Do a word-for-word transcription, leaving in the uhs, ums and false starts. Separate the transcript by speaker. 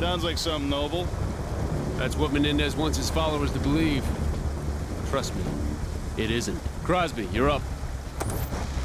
Speaker 1: Sounds like something noble.
Speaker 2: That's what Menendez wants his followers to believe. Trust me, it isn't. Crosby, you're up.